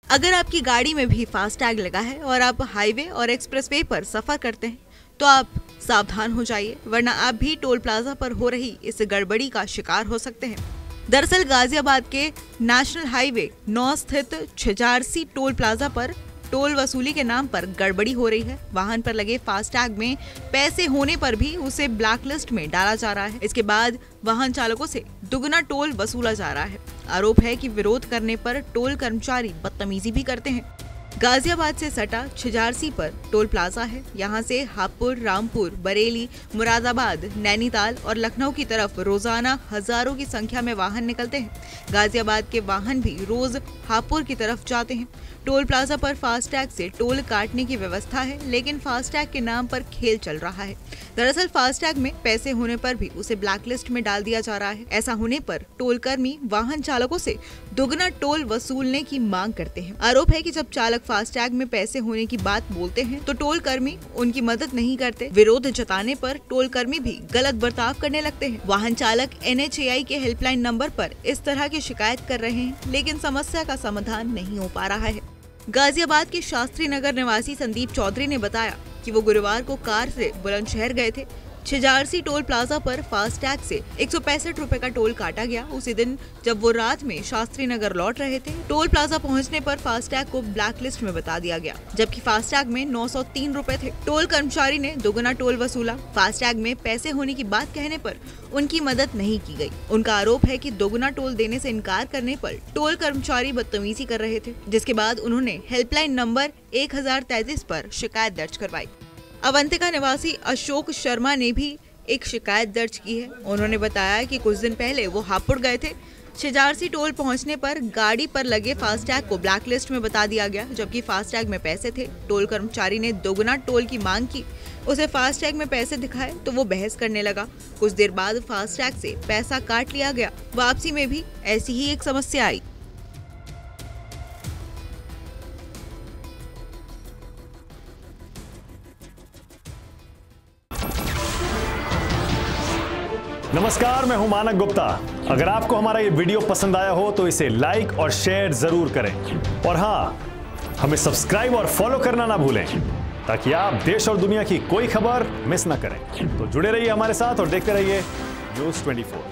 अगर आपकी गाड़ी में भी फास्टैग लगा है और आप हाईवे और एक्सप्रेसवे पर सफर करते हैं तो आप सावधान हो जाइए, वरना आप भी टोल प्लाजा पर हो रही इस गड़बड़ी का शिकार हो सकते हैं। दरअसल गाजियाबाद के नेशनल हाईवे 9 स्थित छिजारसी टोल प्लाजा पर टोल वसूली के नाम पर गड़बड़ी हो रही है। वाहन पर लगे फास्टैग में पैसे होने पर भी उसे ब्लैकलिस्ट में डाला जा रहा है। इसके बाद वाहन चालकों से दुगना टोल वसूला जा रहा है। आरोप है कि विरोध करने पर टोल कर्मचारी बदतमीजी भी करते हैं। गाजियाबाद से सटा छिजारसी पर टोल प्लाजा है। यहाँ से हापुड़, रामपुर, बरेली, मुरादाबाद, नैनीताल और लखनऊ की तरफ रोजाना हजारों की संख्या में वाहन निकलते हैं। गाजियाबाद के वाहन भी रोज हापुड़ की तरफ जाते हैं। टोल प्लाजा पर फास्टैग से टोल काटने की व्यवस्था है, लेकिन फास्टैग के नाम पर खेल चल रहा है। दरअसल फास्टैग में पैसे होने पर भी उसे ब्लैकलिस्ट में डाल दिया जा रहा है। ऐसा होने पर टोल कर्मी वाहन चालकों से दुगना टोल वसूलने की मांग करते हैं। आरोप है कि जब चालक फास्टैग में पैसे होने की बात बोलते हैं तो टोल कर्मी उनकी मदद नहीं करते। विरोध जताने पर टोल कर्मी भी गलत बर्ताव करने लगते हैं। वाहन चालक NHAI के हेल्पलाइन नंबर पर इस तरह की शिकायत कर रहे हैं, लेकिन समस्या का समाधान नहीं हो पा रहा है। गाजियाबाद के शास्त्री नगर निवासी संदीप चौधरी ने बताया कि वो गुरुवार को कार से बुलंदशहर गए थे। छिजारसी टोल प्लाजा पर फास्टैग से 165 रुपए का टोल काटा गया। उसी दिन जब वो रात में शास्त्री नगर लौट रहे थे, टोल प्लाजा पहुंचने पर फास्टैग को ब्लैकलिस्ट में बता दिया गया, जबकि फास्टैग में 903 रुपए थे। टोल कर्मचारी ने दोगुना टोल वसूला। फास्टैग में पैसे होने की बात कहने पर उनकी मदद नहीं की गई। उनका आरोप है कि दोगुना टोल देने से इनकार करने पर टोल कर्मचारी बदतमीजी कर रहे थे, जिसके बाद उन्होंने हेल्पलाइन नंबर 1033 पर शिकायत दर्ज करवाई। अवंतिका निवासी अशोक शर्मा ने भी एक शिकायत दर्ज की है। उन्होंने बताया कि कुछ दिन पहले वो हापुड़ गए थे। छिजारसी टोल पहुंचने पर गाड़ी पर लगे फास्टैग को ब्लैकलिस्ट में बता दिया गया, जबकि फास्टैग में पैसे थे। टोल कर्मचारी ने दोगुना टोल की मांग की। उसे फास्टैग में पैसे दिखाए तो वो बहस करने लगा। कुछ देर बाद फास्टैग से पैसा काट लिया गया। वापसी में भी ऐसी ही एक समस्या आई। नमस्कार, मैं हूं मानक गुप्ता। अगर आपको हमारा ये वीडियो पसंद आया हो तो इसे लाइक और शेयर जरूर करें, और हाँ, हमें सब्सक्राइब और फॉलो करना ना भूलें ताकि आप देश और दुनिया की कोई खबर मिस ना करें। तो जुड़े रहिए हमारे साथ और देखते रहिए न्यूज़ 24।